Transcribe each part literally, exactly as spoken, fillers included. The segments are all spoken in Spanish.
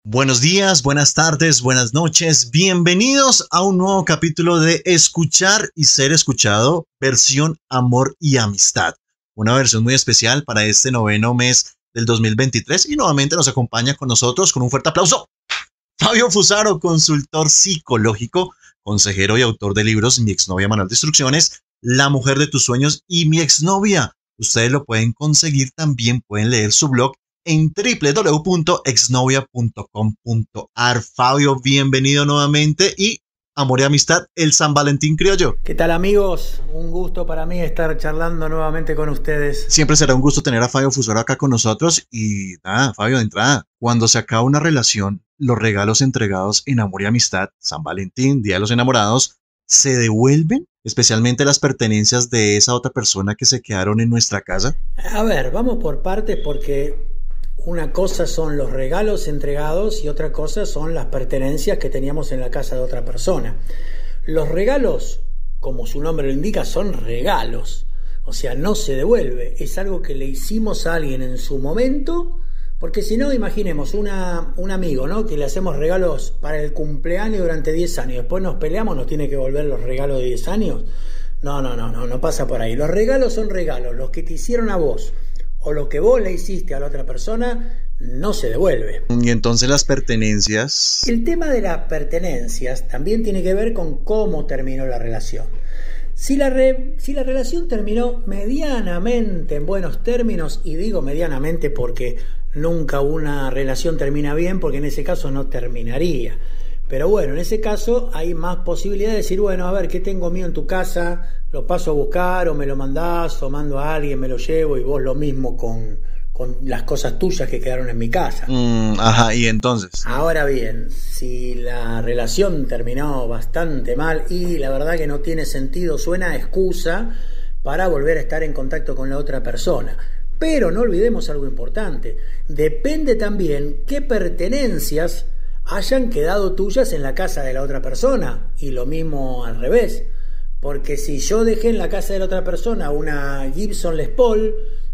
Buenos días, buenas tardes, buenas noches. Bienvenidos a un nuevo capítulo de Escuchar y Ser Escuchado, versión Amor y Amistad. Una versión muy especial para este noveno mes del dos mil veintitrés y nuevamente nos acompaña con nosotros con un fuerte aplauso Fabio Fusaro, consultor psicológico, consejero y autor de libros Mi exnovia manual de instrucciones, La mujer de tus sueños y Mi exnovia. Ustedes lo pueden conseguir, también pueden leer su blog en doble u doble u doble u punto exnovia punto com punto a r. Fabio, bienvenido nuevamente y amor y amistad, el San Valentín criollo. ¿Qué tal, amigos? Un gusto para mí estar charlando nuevamente con ustedes. Siempre será un gusto tener a Fabio Fusaro acá con nosotros. Y nada, Fabio, de entrada, cuando se acaba una relación, los regalos entregados en amor y amistad, San Valentín, Día de los Enamorados, ¿se devuelven? Especialmente las pertenencias de esa otra persona que se quedaron en nuestra casa. A ver, vamos por partes, porque una cosa son los regalos entregados y otra cosa son las pertenencias que teníamos en la casa de otra persona. Los regalos, como su nombre lo indica, son regalos. O sea, no se devuelve. Es algo que le hicimos a alguien en su momento, porque si no, imaginemos una, un amigo, ¿no? Que le hacemos regalos para el cumpleaños durante diez años. Después nos peleamos, nos tiene que devolver los regalos de diez años. No, no, no, no, no pasa por ahí. Los regalos son regalos. Los que te hicieron a vos o lo que vos le hiciste a la otra persona no se devuelve. Y entonces las pertenencias. El tema de las pertenencias también tiene que ver con cómo terminó la relación. Si la, re, si la relación terminó medianamente en buenos términos, y digo medianamente porque nunca una relación termina bien, porque en ese caso no terminaría. Pero bueno, en ese caso hay más posibilidad de decir, bueno, a ver, ¿qué tengo mío en tu casa? Lo paso a buscar, o me lo mandás, o mando a alguien, me lo llevo, y vos lo mismo con, con las cosas tuyas que quedaron en mi casa. Mm, ajá, y entonces. Ahora bien, si la relación terminó bastante mal y la verdad que no tiene sentido, suena a excusa para volver a estar en contacto con la otra persona. Pero no olvidemos algo importante. Depende también qué pertenencias hayan quedado tuyas en la casa de la otra persona, y lo mismo al revés, porque si yo dejé en la casa de la otra persona una Gibson Les Paul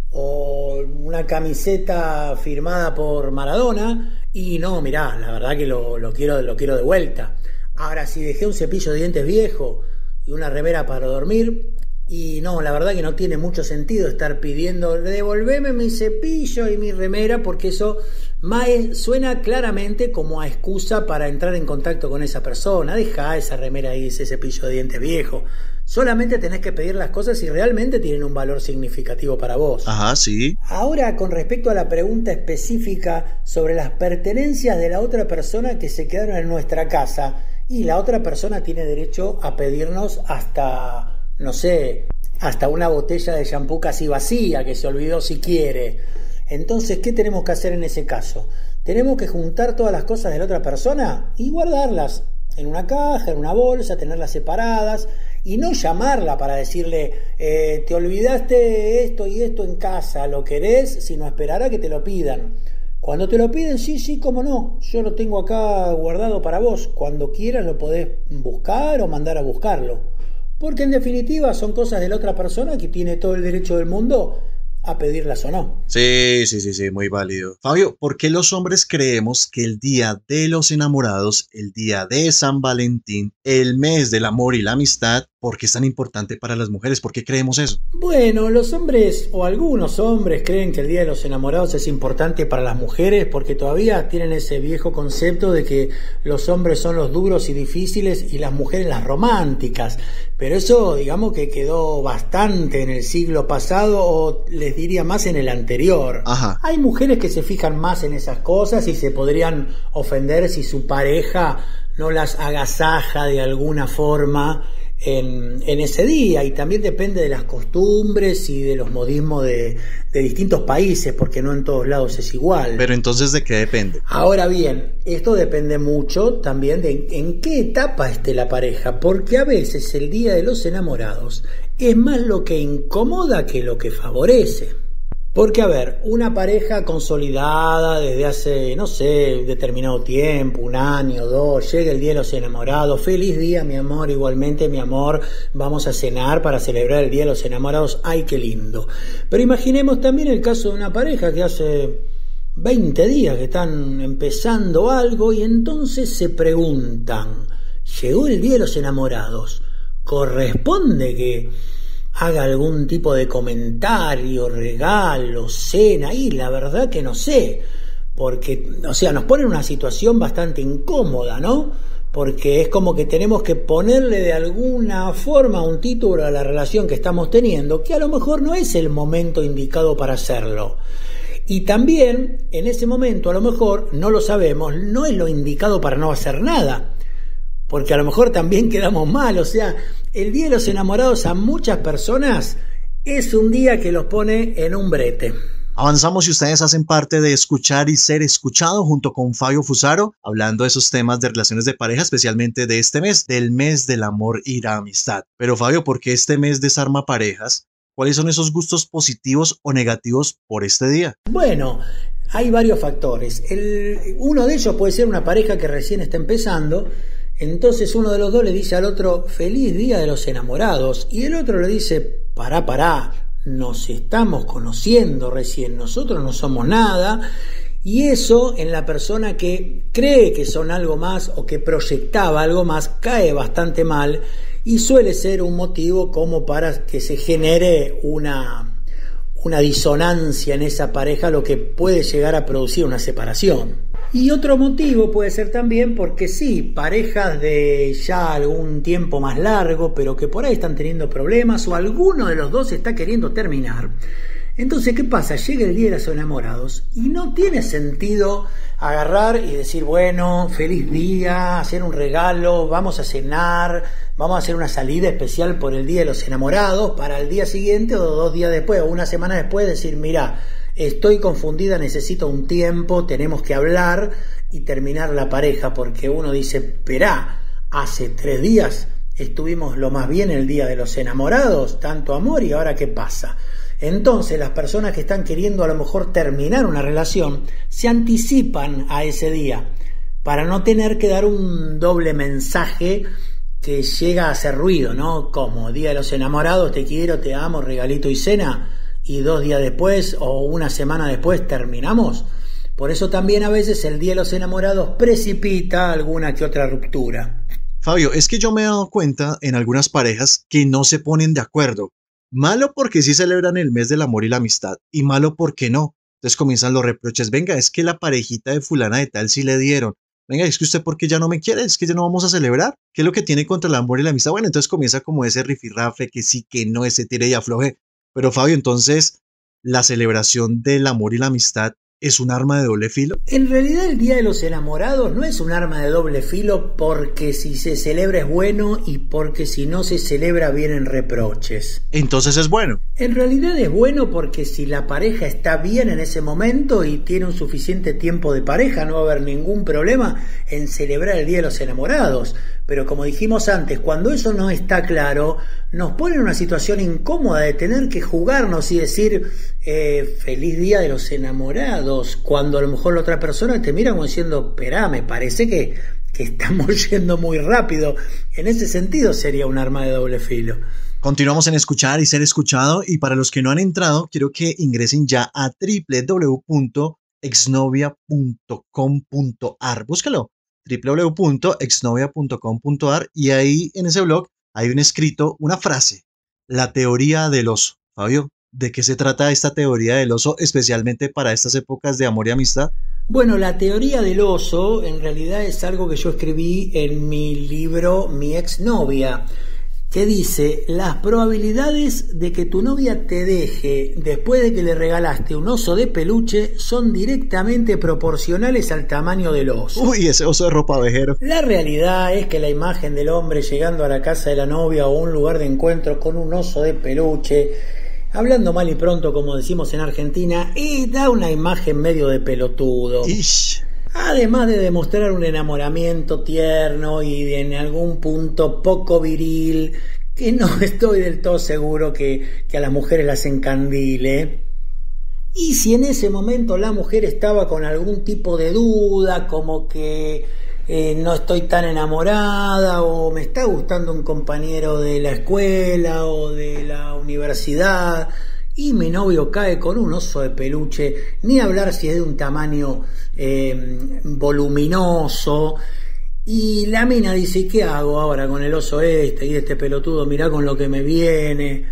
o una camiseta firmada por Maradona, y no, mirá, la verdad que lo, lo, quiero, lo quiero de vuelta. Ahora, si dejé un cepillo de dientes viejo y una remera para dormir, y no, la verdad que no tiene mucho sentido estar pidiendo devolveme mi cepillo y mi remera, porque eso más suena claramente como a excusa para entrar en contacto con esa persona. Deja esa remera ahí, ese cepillo de dientes viejo. Solamente tenés que pedir las cosas si realmente tienen un valor significativo para vos. Ajá, sí. Ahora, con respecto a la pregunta específica sobre las pertenencias de la otra persona que se quedaron en nuestra casa, y la otra persona tiene derecho a pedirnos hasta, no sé, hasta una botella de shampoo casi vacía que se olvidó si quiere. Entonces, ¿qué tenemos que hacer en ese caso? Tenemos que juntar todas las cosas de la otra persona y guardarlas en una caja, en una bolsa, tenerlas separadas, y no llamarla para decirle eh, te olvidaste esto y esto en casa, ¿lo querés? Sino esperar a que te lo pidan. Cuando te lo piden, sí, sí, cómo no, yo lo tengo acá guardado para vos. Cuando quieras lo podés buscar o mandar a buscarlo. Porque en definitiva son cosas de la otra persona que tiene todo el derecho del mundo a pedirlas o no. Sí, sí, sí, sí, muy válido. Fabio, ¿por qué los hombres creemos que el Día de los Enamorados, el Día de San Valentín, el mes del amor y la amistad, por qué es tan importante para las mujeres? ¿Por qué creemos eso? Bueno, los hombres, o algunos hombres, creen que el Día de los Enamorados es importante para las mujeres porque todavía tienen ese viejo concepto de que los hombres son los duros y difíciles y las mujeres las románticas. Pero eso, digamos que quedó bastante en el siglo pasado, o les diría más en el anterior. Ajá. Hay mujeres que se fijan más en esas cosas y se podrían ofender si su pareja no las agasaja de alguna forma en, en ese día, y también depende de las costumbres y de los modismos de, de distintos países, porque no en todos lados es igual. Pero entonces, ¿de qué depende? Ahora bien, esto depende mucho también de en qué etapa esté la pareja, porque a veces el Día de los Enamorados es más lo que incomoda que lo que favorece. Porque, a ver, una pareja consolidada desde hace, no sé, determinado tiempo, un año, dos, llega el Día de los Enamorados, feliz día, mi amor, igualmente, mi amor, vamos a cenar para celebrar el Día de los Enamorados, ¡ay, qué lindo! Pero imaginemos también el caso de una pareja que hace veinte días que están empezando algo y entonces se preguntan, llegó el día de los enamorados, ¿corresponde que haga algún tipo de comentario, regalo, cena? Y la verdad que no sé, porque, o sea, nos pone en una situación bastante incómoda, ¿no? Porque es como que tenemos que ponerle de alguna forma un título a la relación que estamos teniendo, que a lo mejor no es el momento indicado para hacerlo. Y también, en ese momento, a lo mejor, no lo sabemos, no es lo indicado para no hacer nada. Porque a lo mejor también quedamos mal, o sea, el Día de los Enamorados a muchas personas es un día que los pone en un brete. Avanzamos y ustedes hacen parte de Escuchar y Ser Escuchado junto con Fabio Fusaro, hablando de esos temas de relaciones de pareja, especialmente de este mes, del mes del amor y la amistad. Pero Fabio, ¿por qué este mes desarma parejas? ¿Cuáles son esos gustos positivos o negativos por este día? Bueno, hay varios factores. El, uno de ellos puede ser una pareja que recién está empezando. Entonces uno de los dos le dice al otro, feliz día de los enamorados, y el otro le dice, pará, pará, nos estamos conociendo recién, nosotros no somos nada, y eso en la persona que cree que son algo más o que proyectaba algo más cae bastante mal y suele ser un motivo como para que se genere una, una disonancia en esa pareja, lo que puede llegar a producir una separación. Y otro motivo puede ser también porque sí, parejas de ya algún tiempo más largo, pero que por ahí están teniendo problemas o alguno de los dos está queriendo terminar. Entonces, ¿qué pasa? Llega el día de los enamorados y no tiene sentido agarrar y decir, bueno, feliz día, hacer un regalo, vamos a cenar, vamos a hacer una salida especial por el día de los enamorados para el día siguiente o dos días después o una semana después decir, mira, estoy confundida, necesito un tiempo, tenemos que hablar y terminar la pareja, porque uno dice, esperá, hace tres días estuvimos lo más bien el día de los enamorados, tanto amor, y ahora ¿qué pasa? Entonces las personas que están queriendo a lo mejor terminar una relación se anticipan a ese día para no tener que dar un doble mensaje que llega a hacer ruido, ¿no? Como día de los enamorados, te quiero, te amo, regalito y cena, y dos días después o una semana después terminamos. Por eso también a veces el día de los enamorados precipita alguna que otra ruptura. Fabio, es que yo me he dado cuenta en algunas parejas que no se ponen de acuerdo. Malo porque sí celebran el mes del amor y la amistad, y malo porque no. Entonces comienzan los reproches. Venga, es que la parejita de fulana de tal sí le dieron. Venga, es que usted ¿por qué ya no me quiere? Es que ya no vamos a celebrar. ¿Qué es lo que tiene contra el amor y la amistad? Bueno, entonces comienza como ese rifirrafe que sí, que no, ese tire y afloje. Pero Fabio, entonces, ¿la celebración del amor y la amistad es un arma de doble filo? En realidad el Día de los Enamorados no es un arma de doble filo porque si se celebra es bueno y porque si no se celebra vienen reproches. Entonces es bueno. En realidad es bueno porque si la pareja está bien en ese momento y tiene un suficiente tiempo de pareja, no va a haber ningún problema en celebrar el Día de los Enamorados. Pero como dijimos antes, cuando eso no está claro, nos pone en una situación incómoda de tener que jugarnos y decir eh, feliz Día de los Enamorados, cuando a lo mejor la otra persona te mira como diciendo, esperá, me parece que, que estamos yendo muy rápido. En ese sentido sería un arma de doble filo. Continuamos en Escuchar y Ser Escuchado, y para los que no han entrado, quiero que ingresen ya a doble u doble u doble u punto exnovia punto com punto a r. Búscalo, doble u doble u doble u punto exnovia punto com punto a r, y ahí en ese blog hay un escrito, una frase, la teoría del oso. Fabio, ¿de qué se trata esta teoría del oso, especialmente para estas épocas de amor y amistad? Bueno, la teoría del oso en realidad es algo que yo escribí en mi libro Mi exnovia, que dice, las probabilidades de que tu novia te deje después de que le regalaste un oso de peluche son directamente proporcionales al tamaño del oso. Uy, ese oso de ropa ovejero. La realidad es que la imagen del hombre llegando a la casa de la novia o un lugar de encuentro con un oso de peluche, hablando mal y pronto como decimos en Argentina, y da una imagen medio de pelotudo. Ish. Además de demostrar un enamoramiento tierno y de en algún punto poco viril, que no estoy del todo seguro que, que a las mujeres las encandile. Y si en ese momento la mujer estaba con algún tipo de duda, como que eh, no estoy tan enamorada o me está gustando un compañero de la escuela o de la universidad, y mi novio cae con un oso de peluche, ni hablar si es de un tamaño eh, voluminoso. Y la mina dice, ¿qué hago ahora con el oso este y este pelotudo? Mirá con lo que me viene.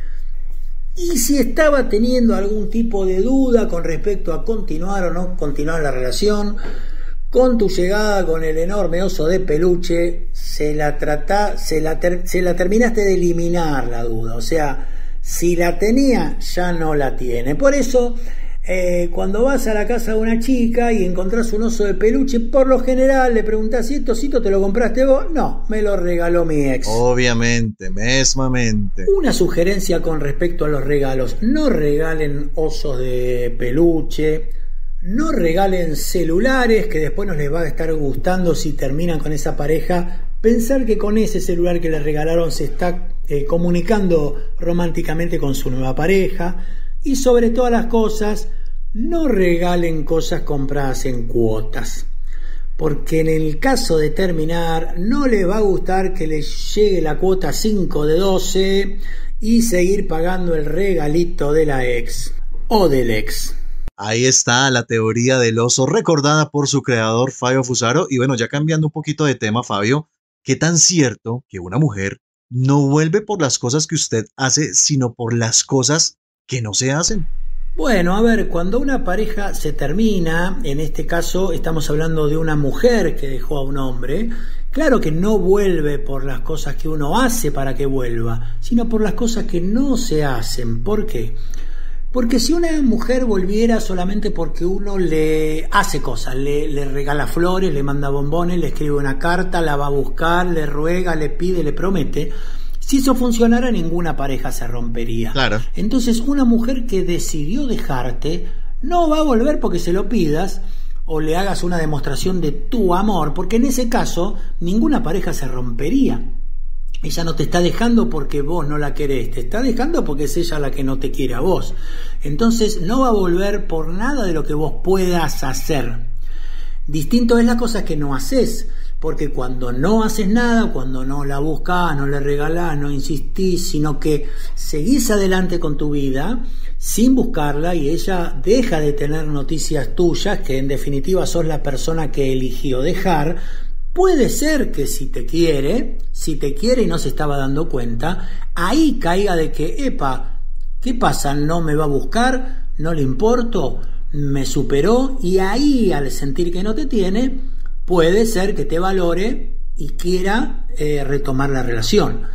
Y si estaba teniendo algún tipo de duda con respecto a continuar o no continuar la relación, con tu llegada con el enorme oso de peluche, se la, trata, se la, ter, se la terminaste de eliminar la duda. O sea, si la tenía, ya no la tiene. Por eso... Eh, cuando vas a la casa de una chica y encontrás un oso de peluche, por lo general le preguntás, ¿y esto osito te lo compraste vos? No, me lo regaló mi ex. Obviamente, mesmamente. Una sugerencia con respecto a los regalos: no regalen osos de peluche, no regalen celulares que después no les va a estar gustando si terminan con esa pareja. Pensar que con ese celular que le regalaron se está eh, comunicando románticamente con su nueva pareja. Y sobre todas las cosas, no regalen cosas compradas en cuotas, porque en el caso de terminar no les va a gustar que les llegue la cuota cinco de doce y seguir pagando el regalito de la ex o del ex. Ahí está la teoría del oso, recordada por su creador Fabio Fusaro. Y bueno, ya cambiando un poquito de tema, Fabio, ¿qué tan cierto que una mujer no vuelve por las cosas que usted hace, sino por las cosas que no se hacen? Bueno, a ver, cuando una pareja se termina, en este caso estamos hablando de una mujer que dejó a un hombre, claro que no vuelve por las cosas que uno hace para que vuelva, sino por las cosas que no se hacen. ¿Por qué? Porque si una mujer volviera solamente porque uno le hace cosas, le, le regala flores, le manda bombones, le escribe una carta, la va a buscar, le ruega, le pide, le promete, si eso funcionara, ninguna pareja se rompería. Claro. Entonces, una mujer que decidió dejarte no va a volver porque se lo pidas o le hagas una demostración de tu amor, porque en ese caso ninguna pareja se rompería. Ella no te está dejando porque vos no la querés, te está dejando porque es ella la que no te quiere a vos. Entonces no va a volver por nada de lo que vos puedas hacer. Distinto es las cosas que no haces, porque cuando no haces nada, cuando no la buscás, no le regalás, no insistís, sino que seguís adelante con tu vida sin buscarla y ella deja de tener noticias tuyas, que en definitiva sos la persona que eligió dejar. Puede ser que si te quiere, si te quiere y no se estaba dando cuenta, ahí caiga de que, epa, ¿qué pasa? ¿No me va a buscar? ¿No le importo? ¿Me superó? Y ahí, al sentir que no te tiene, puede ser que te valore y quiera eh, retomar la relación.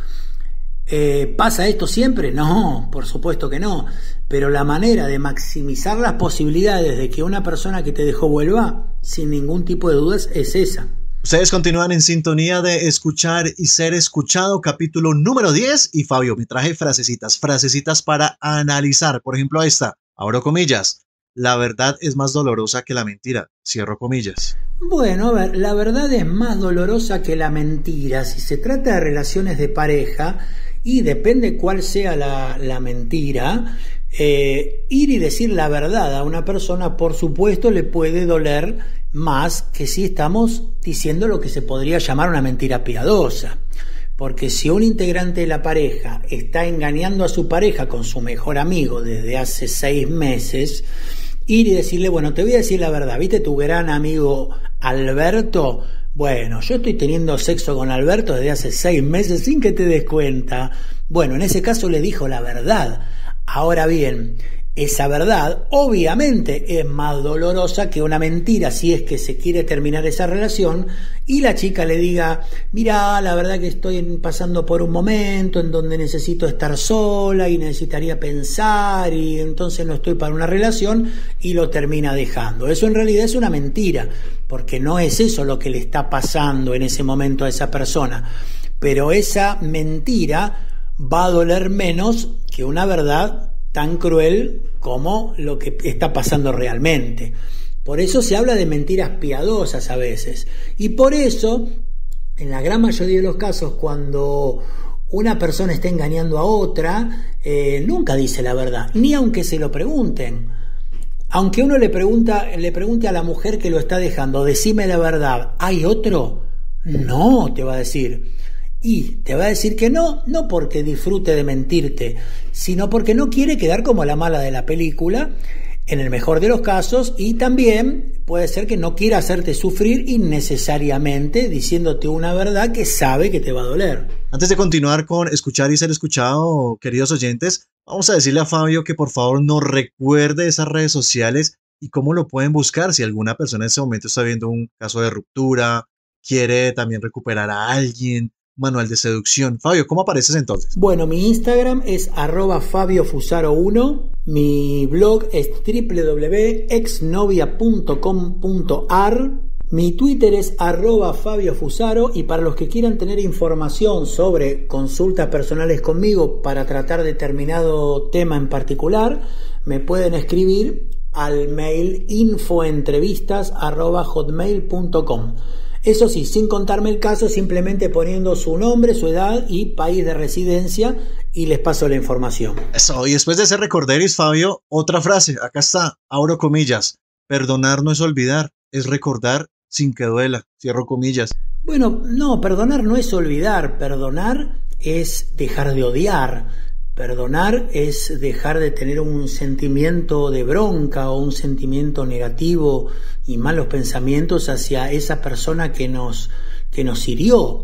Eh, ¿Pasa esto siempre? No, por supuesto que no. Pero la manera de maximizar las posibilidades de que una persona que te dejó vuelva, sin ningún tipo de dudas, es esa. Ustedes continúan en sintonía de Escuchar y Ser Escuchado, capítulo número diez. Y Fabio, me traje frasecitas, frasecitas para analizar. Por ejemplo, esta, abro comillas: la verdad es más dolorosa que la mentira, cierro comillas. Bueno, a ver, la verdad es más dolorosa que la mentira. Si se trata de relaciones de pareja, y depende cuál sea la, la mentira, eh, ir y decir la verdad a una persona, por supuesto, le puede doler más que si estamos diciendo lo que se podría llamar una mentira piadosa. Porque si un integrante de la pareja está engañando a su pareja con su mejor amigo desde hace seis meses, ir y decirle, bueno, te voy a decir la verdad, ¿viste tu gran amigo Alberto? Bueno, yo estoy teniendo sexo con Alberto desde hace seis meses sin que te des cuenta. Bueno, en ese caso le dijo la verdad. Ahora bien, esa verdad obviamente es más dolorosa que una mentira si es que se quiere terminar esa relación y la chica le diga, mira, la verdad que estoy pasando por un momento en donde necesito estar sola y necesitaría pensar y entonces no estoy para una relación, y lo termina dejando. Eso en realidad es una mentira, porque no es eso lo que le está pasando en ese momento a esa persona, pero esa mentira va a doler menos que una verdad tan cruel como lo que está pasando realmente. Por eso se habla de mentiras piadosas a veces, y por eso en la gran mayoría de los casos cuando una persona está engañando a otra, eh, nunca dice la verdad, ni aunque se lo pregunten. Aunque uno le pregunta, le pregunte a la mujer que lo está dejando, decime la verdad, ¿hay otro? No, te va a decir. Y te va a decir que no, no porque disfrute de mentirte, sino porque no quiere quedar como la mala de la película, en el mejor de los casos, y también puede ser que no quiera hacerte sufrir innecesariamente diciéndote una verdad que sabe que te va a doler. Antes de continuar con escuchar y ser escuchado, queridos oyentes, vamos a decirle a Fabio que por favor nos recuerde esas redes sociales y cómo lo pueden buscar si alguna persona en ese momento está viendo un caso de ruptura, quiere también recuperar a alguien, manual de seducción. Fabio, ¿cómo apareces entonces? Bueno, mi Instagram es arroba Fabio Fusaro uno, mi blog es doble u doble u doble u punto exnovia punto com punto a r, mi Twitter es arroba Fabio Fusaro, y para los que quieran tener información sobre consultas personales conmigo para tratar determinado tema en particular, me pueden escribir al mail infoentrevistas arroba hotmail punto com. Eso sí, sin contarme el caso, simplemente poniendo su nombre, su edad y país de residencia, y les paso la información. Eso, y después de ese recorderis, Fabio, otra frase, acá está, abro comillas, perdonar no es olvidar, es recordar sin que duela, cierro comillas. Bueno, no, perdonar no es olvidar, perdonar es dejar de odiar. Perdonar es dejar de tener un sentimiento de bronca o un sentimiento negativo y malos pensamientos hacia esa persona que nos, que nos hirió.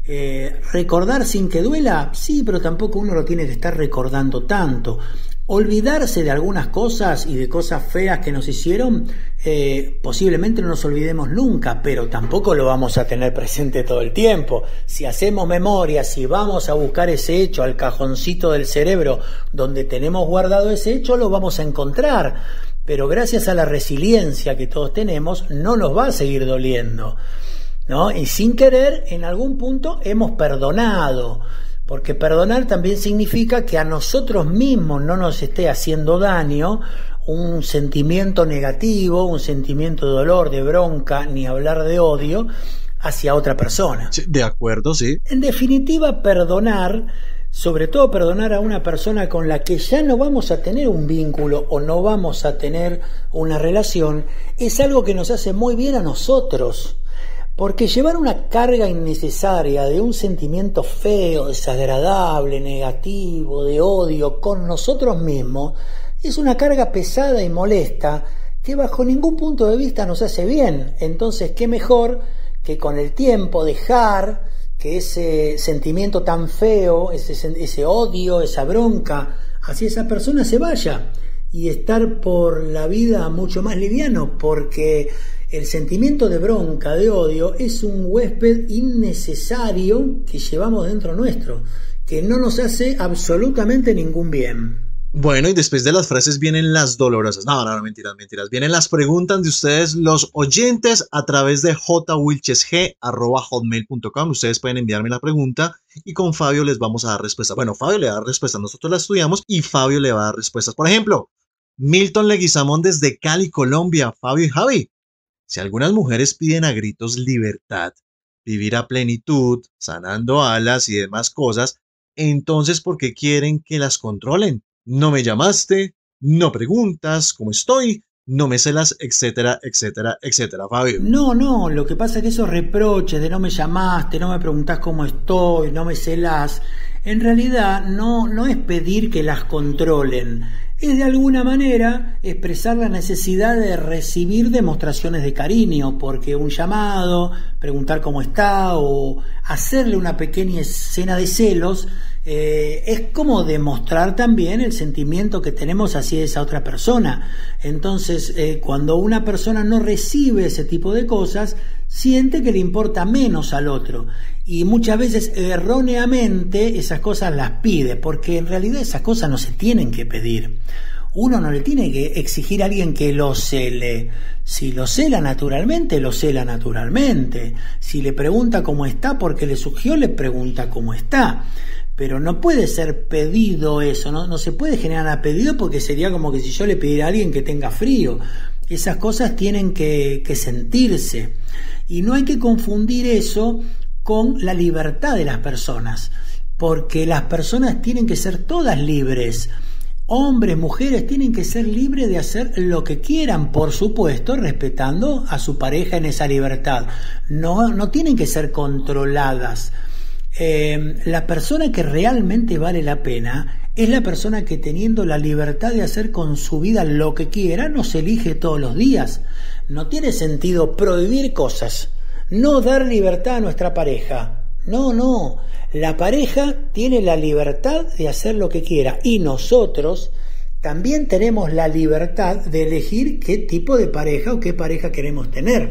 Eh, recordar sin que duela, sí, pero tampoco uno lo tiene que estar recordando tanto. Olvidarse de algunas cosas y de cosas feas que nos hicieron, eh, posiblemente no nos olvidemos nunca, pero tampoco lo vamos a tener presente todo el tiempo. Si hacemos memoria, si vamos a buscar ese hecho al cajoncito del cerebro donde tenemos guardado ese hecho, lo vamos a encontrar. Pero gracias a la resiliencia que todos tenemos, no nos va a seguir doliendo, ¿no? Y sin querer, en algún punto hemos perdonado. Porque perdonar también significa que a nosotros mismos no nos esté haciendo daño un sentimiento negativo, un sentimiento de dolor, de bronca, ni hablar de odio hacia otra persona. Sí, de acuerdo, sí. En definitiva, perdonar, sobre todo perdonar a una persona con la que ya no vamos a tener un vínculo o no vamos a tener una relación, es algo que nos hace muy bien a nosotros. Porque llevar una carga innecesaria de un sentimiento feo, desagradable, negativo, de odio con nosotros mismos, es una carga pesada y molesta que bajo ningún punto de vista nos hace bien. Entonces, ¿qué mejor que con el tiempo dejar que ese sentimiento tan feo, ese, ese odio, esa bronca hacia esa persona se vaya y estar por la vida mucho más liviano? Porque el sentimiento de bronca, de odio, es un huésped innecesario que llevamos dentro nuestro, que no nos hace absolutamente ningún bien. Bueno, y después de las frases vienen las dolorosas. No, no, no, mentiras, mentiras. Vienen las preguntas de ustedes, los oyentes, a través de jwilchesg arroba hotmail punto com. Ustedes pueden enviarme la pregunta y con Fabio les vamos a dar respuesta. Bueno, Fabio le va a dar respuestas, nosotros la estudiamos y Fabio le va a dar respuestas. Por ejemplo, Milton Leguizamón desde Cali, Colombia. Fabio y Javi, si algunas mujeres piden a gritos libertad, vivir a plenitud, sanando alas y demás cosas, entonces ¿por qué quieren que las controlen? No me llamaste, no preguntas cómo estoy, no me celas, etcétera, etcétera, etcétera, Fabio. No, no, lo que pasa es que esos reproches de no me llamaste, no me preguntás cómo estoy, no me celás, en realidad no, no es pedir que las controlen. Es de alguna manera expresar la necesidad de recibir demostraciones de cariño, porque un llamado, preguntar cómo está o hacerle una pequeña escena de celos eh, es como demostrar también el sentimiento que tenemos hacia esa otra persona. Entonces, eh, cuando una persona no recibe ese tipo de cosas, siente que le importa menos al otro. Y muchas veces erróneamente esas cosas las pide, porque en realidad esas cosas no se tienen que pedir. Uno no le tiene que exigir a alguien que lo cele. Si lo cela naturalmente, lo cela naturalmente. Si le pregunta cómo está porque le surgió, le pregunta cómo está. Pero no puede ser pedido eso, no, no se puede generar a pedido, porque sería como que si yo le pidiera a alguien que tenga frío. Esas cosas tienen que, que sentirse. Y no hay que confundir eso con la libertad de las personas, porque las personas tienen que ser todas libres. Hombres, mujeres, tienen que ser libres de hacer lo que quieran, por supuesto, respetando a su pareja en esa libertad. No, no tienen que ser controladas. Eh, la persona que realmente vale la pena es la persona que, teniendo la libertad de hacer con su vida lo que quiera, nos elige todos los días. No tiene sentido prohibir cosas, no dar libertad a nuestra pareja. No, no. La pareja tiene la libertad de hacer lo que quiera y nosotros también tenemos la libertad de elegir qué tipo de pareja o qué pareja queremos tener.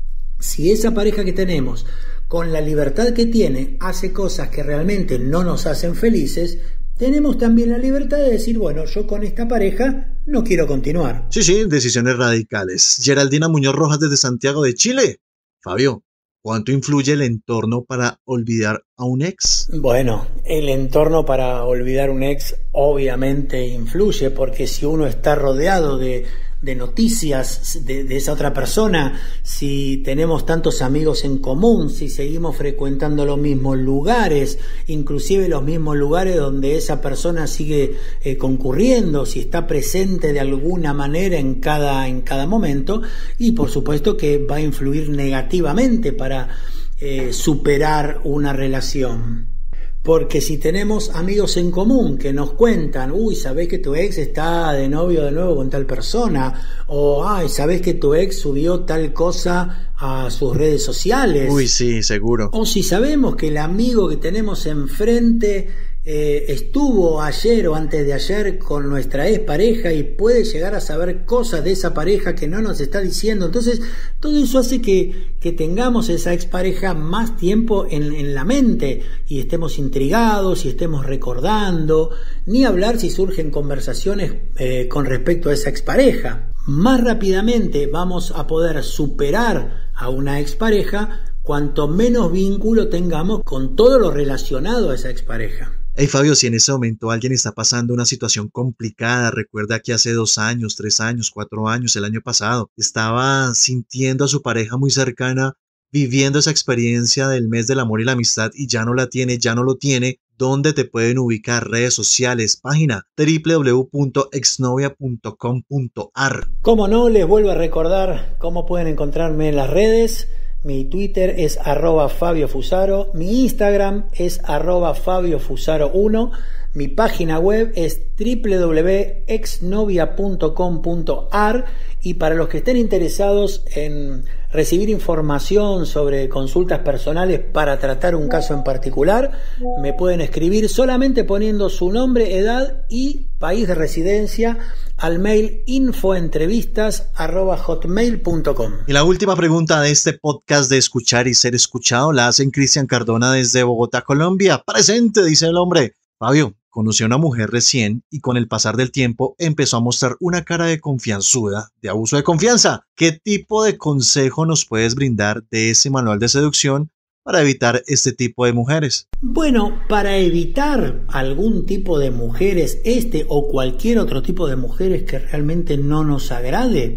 Si esa pareja que tenemos, con la libertad que tiene, hace cosas que realmente no nos hacen felices, tenemos también la libertad de decir, bueno, yo con esta pareja no quiero continuar. Sí, sí, decisiones radicales. Geraldina Muñoz Rojas desde Santiago de Chile. Fabio, ¿cuánto influye el entorno para olvidar a un ex? Bueno, el entorno para olvidar un ex obviamente influye, porque si uno está rodeado de, de noticias de, de esa otra persona, si tenemos tantos amigos en común, si seguimos frecuentando los mismos lugares, inclusive los mismos lugares donde esa persona sigue eh, concurriendo, si está presente de alguna manera en cada, en cada momento, y por supuesto que va a influir negativamente para eh, superar una relación. Porque si tenemos amigos en común que nos cuentan, uy, sabés que tu ex está de novio de nuevo con tal persona, o ay, sabés que tu ex subió tal cosa a sus redes sociales. Uy, sí, seguro. O si sabemos que el amigo que tenemos enfrente eh, estuvo ayer o antes de ayer con nuestra ex pareja y puede llegar a saber cosas de esa pareja que no nos está diciendo. Entonces, todo eso hace que, que tengamos esa expareja más tiempo en, en la mente y estemos intrigados y estemos recordando, ni hablar si surgen conversaciones eh, con respecto a esa expareja. Más rápidamente vamos a poder superar a una expareja cuanto menos vínculo tengamos con todo lo relacionado a esa expareja. Hey Fabio, si en ese momento alguien está pasando una situación complicada, recuerda que hace dos años, tres años, cuatro años, el año pasado, estaba sintiendo a su pareja muy cercana, viviendo esa experiencia del mes del amor y la amistad y ya no la tiene, ya no lo tiene, ¿dónde te pueden ubicar? Redes sociales, página doble u doble u doble u punto exnovia punto com punto a r. Como no, les vuelvo a recordar cómo pueden encontrarme en las redes. Mi Twitter es arroba Fabio Fusaro, mi Instagram es arroba Fabio Fusaro uno, mi página web es doble u doble u doble u punto exnovia punto com punto a r y para los que estén interesados en recibir información sobre consultas personales para tratar un caso en particular, me pueden escribir solamente poniendo su nombre, edad y país de residencia al mail infoentrevistas arroba hotmail punto com. Y la última pregunta de este podcast de Escuchar y Ser Escuchado la hacen Cristian Cardona desde Bogotá, Colombia. Presente, dice el hombre. Fabio, conoció a una mujer recién y con el pasar del tiempo empezó a mostrar una cara de confianzuda, de abuso de confianza. ¿Qué tipo de consejo nos puedes brindar de ese manual de seducción para evitar este tipo de mujeres? Bueno, para evitar algún tipo de mujeres, este o cualquier otro tipo de mujeres que realmente no nos agrade,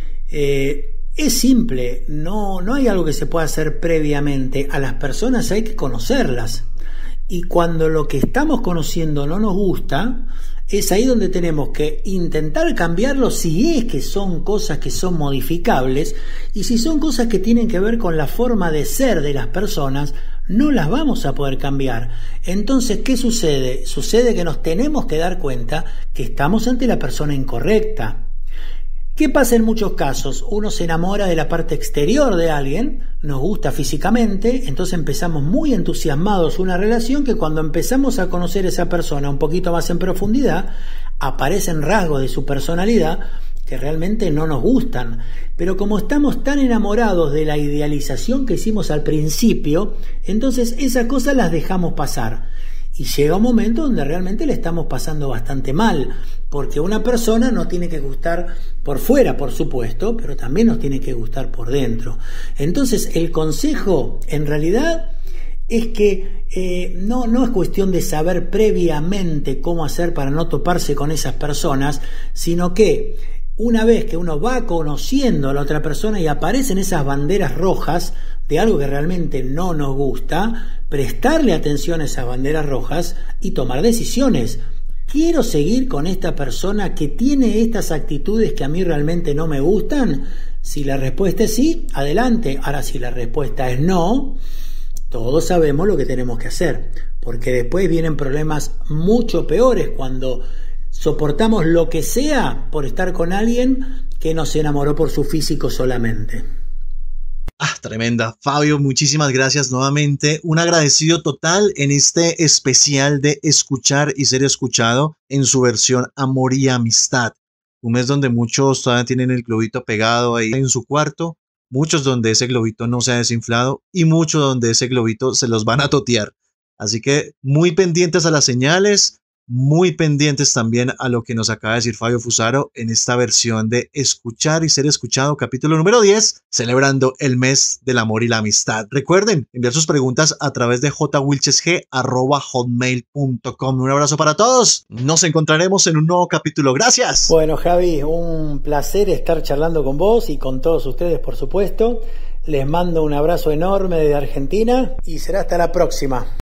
eh, es simple, no, no hay algo que se pueda hacer previamente. A las personas hay que conocerlas. Y cuando lo que estamos conociendo no nos gusta, es ahí donde tenemos que intentar cambiarlo si es que son cosas que son modificables, y si son cosas que tienen que ver con la forma de ser de las personas, no las vamos a poder cambiar. Entonces, ¿qué sucede? Sucede que nos tenemos que dar cuenta que estamos ante la persona incorrecta. ¿Qué pasa en muchos casos? Uno se enamora de la parte exterior de alguien, nos gusta físicamente, entonces empezamos muy entusiasmados una relación que cuando empezamos a conocer a esa persona un poquito más en profundidad, aparecen rasgos de su personalidad que realmente no nos gustan. Pero como estamos tan enamorados de la idealización que hicimos al principio, entonces esas cosas las dejamos pasar. Y llega un momento donde realmente le estamos pasando bastante mal, porque una persona nos tiene que gustar por fuera, por supuesto, pero también nos tiene que gustar por dentro. Entonces, el consejo, en realidad, es que eh, no, no es cuestión de saber previamente cómo hacer para no toparse con esas personas, sino que una vez que uno va conociendo a la otra persona y aparecen esas banderas rojas de algo que realmente no nos gusta, prestarle atención a esas banderas rojas y tomar decisiones. ¿Quiero seguir con esta persona que tiene estas actitudes que a mí realmente no me gustan? Si la respuesta es sí, adelante. Ahora, si la respuesta es no, todos sabemos lo que tenemos que hacer, porque después vienen problemas mucho peores cuando soportamos lo que sea por estar con alguien que nos enamoró por su físico solamente. Ah, tremenda. Fabio, muchísimas gracias nuevamente. Un agradecido total en este especial de escuchar y ser escuchado en su versión amor y amistad. Un mes donde muchos todavía tienen el globito pegado ahí en su cuarto, muchos donde ese globito no se ha desinflado y muchos donde ese globito se los van a totear. Así que muy pendientes a las señales, muy pendientes también a lo que nos acaba de decir Fabio Fusaro en esta versión de Escuchar y Ser Escuchado, capítulo número diez, celebrando el mes del amor y la amistad. Recuerden enviar sus preguntas a través de jwilchesg arroba hotmail punto com. Un abrazo para todos. Nos encontraremos en un nuevo capítulo. Gracias. Bueno, Javi, un placer estar charlando con vos y con todos ustedes, por supuesto. Les mando un abrazo enorme desde Argentina y será hasta la próxima.